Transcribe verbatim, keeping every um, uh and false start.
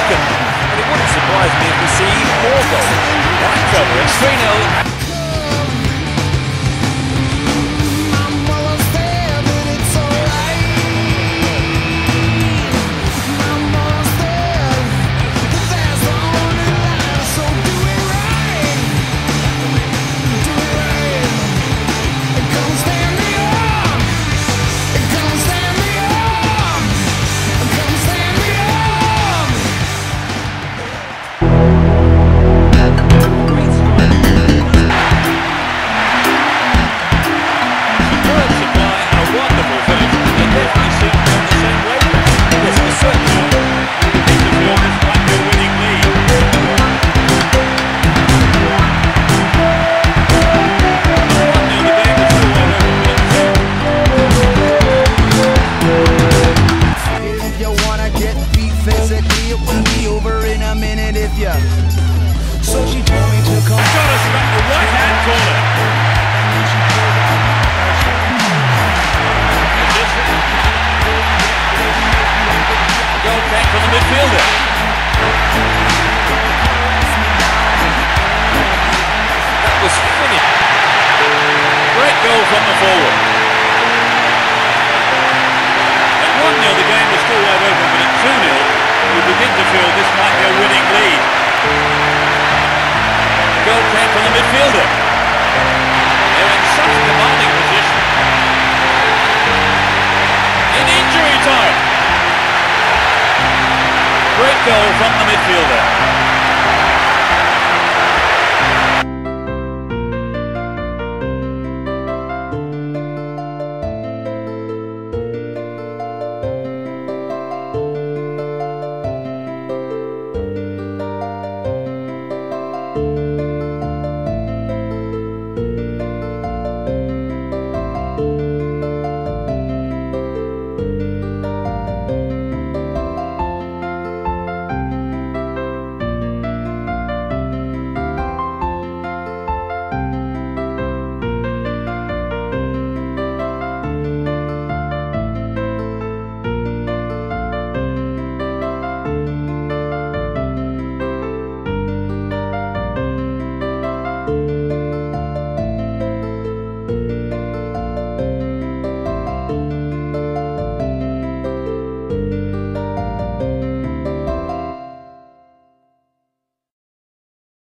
second. And it wouldn't surprise me if we see more goals. Right, Trevor, it's three nil. So she told me to come. Got us back the right hand corner. Goal back from the midfielder. That was finished. Great goal from the forward. At one nil the game was still wide open, but at two nil we begin to feel this might be a winning lead. Goal came from the midfielder. They're in such commanding position. In injury time. Great goal from the midfielder.